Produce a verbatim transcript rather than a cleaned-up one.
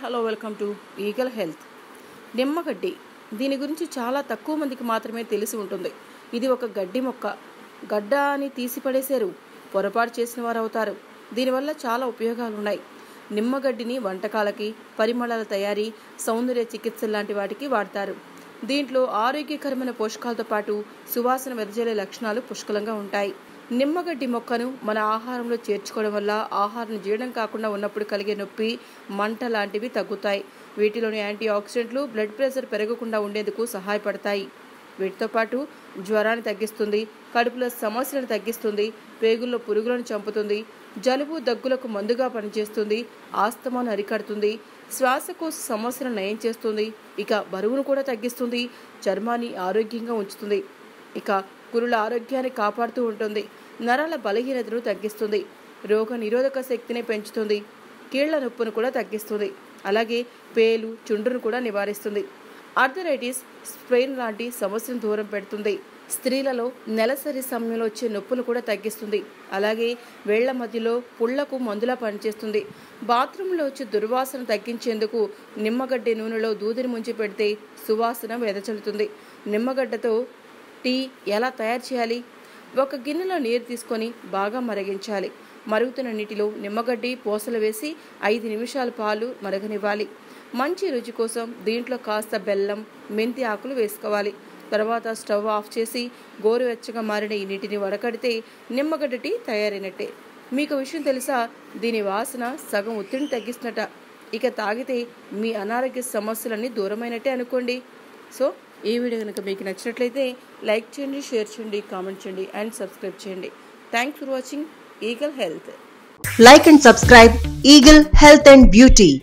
Hello welcome to Eagle Health. నిమ్మగడ్డి దీని గురించి చాలా తక్కువ మందికి మాత్రమే తెలిసి ఉంటుంది. ఇది ఒక గడ్డి మొక్క. గడ్డ అని తీసి పడేశారు, పొరపాటు చేసిన వారు అవుతారు. దీనివల్ల చాలా ఉపయోగాలు ఉన్నాయి. నిమ్మగడ్డిని వంటకాలకి, పరిమళాల తయారీ, సౌందర్య చికిత్స లాంటి వాటికి వాడతారు. దీంట్లో ఆరోగ్యకరమైన పోషకాలతో పాటు సువాసన వెదజల్లే లక్షణాలు పుష్కలంగా ఉంటాయి. నిమ్మగడ్డి మొక్కను మన ఆహారంలో చేర్చుకోవడం వల్ల ఆహారం జీర్ణం కాకుండా ఉన్నప్పుడు కలిగే నొప్పి, మంట లాంటివి తగ్గుతాయి. వీటిలోని యాంటీ ఆక్సిడెంట్లు బ్లడ్ ప్రెషర్ పెరగకుండా ఉండేందుకు సహాయపడతాయి. వీటితో పాటు జ్వరాన్ని తగ్గిస్తుంది, కడుపులో సమస్యలను తగ్గిస్తుంది, పేగుల్లో పురుగులను చంపుతుంది, జలుబు దగ్గులకు మందుగా పనిచేస్తుంది, ఆస్తమాను అరికడుతుంది, శ్వాసకోశ సమస్యలను నయం చేస్తుంది, ఇక బరువును కూడా తగ్గిస్తుంది, చర్మాన్ని ఆరోగ్యంగా ఉంచుతుంది, ఇక కురుల ఆరోగ్యాన్ని కాపాడుతూ ఉంటుంది, నరాల బలహీనతను తగ్గిస్తుంది, రోగ నిరోధక శక్తిని పెంచుతుంది, కీళ్ల నొప్పును కూడా తగ్గిస్తుంది, అలాగే పేలు, చుండ్రును కూడా నివారిస్తుంది, ఆర్థరైటిస్, స్ట్రెయిన్ లాంటి సమస్యను దూరం పెడుతుంది, స్త్రీలలో నెలసరి సమయంలో వచ్చే నొప్పులు కూడా తగ్గిస్తుంది, అలాగే వేళ్ల మధ్యలో పుళ్లకు మందులా పనిచేస్తుంది. బాత్రూంలో వచ్చే దుర్వాసన తగ్గించేందుకు నిమ్మగడ్డి నూనెలో దూదిని ముంచి పెడితే సువాసన వెదజల్లుతుంది. నిమ్మగడ్డతో టీ ఎలా తయారు చేయాలి? ఒక గిన్నెలో నీరు తీసుకొని బాగా మరిగించాలి. మరుగుతున్న నీటిలో నిమ్మగడ్డి పూసలు వేసి ఐదు నిమిషాల పాలు మరగనివ్వాలి. మంచి రుచి కోసం దీంట్లో కాస్త బెల్లం, మెంతి ఆకులు వేసుకోవాలి. తర్వాత స్టవ్ ఆఫ్ చేసి గోరువెచ్చగా మారిన ఈ నీటిని వడకడితే నిమ్మగడ్డ టీ తయారైనట్టే. మీకు విషయం తెలుసా? దీని వాసన సగం ఒత్తిడిని తగ్గిస్తున్నట. ఇక తాగితే మీ అనారోగ్య సమస్యలన్నీ దూరమైనట్టే అనుకోండి. సో ఈ వీడియో కనుక మీకు నచ్చినట్లయితే లైక్ చేయండి, షేర్ చేయండి, కామెంట్ చేయండి అండ్ సబ్స్క్రైబ్ చేయండి. Thanks for watching Eagle Health. Like and subscribe Eagle Health and Beauty.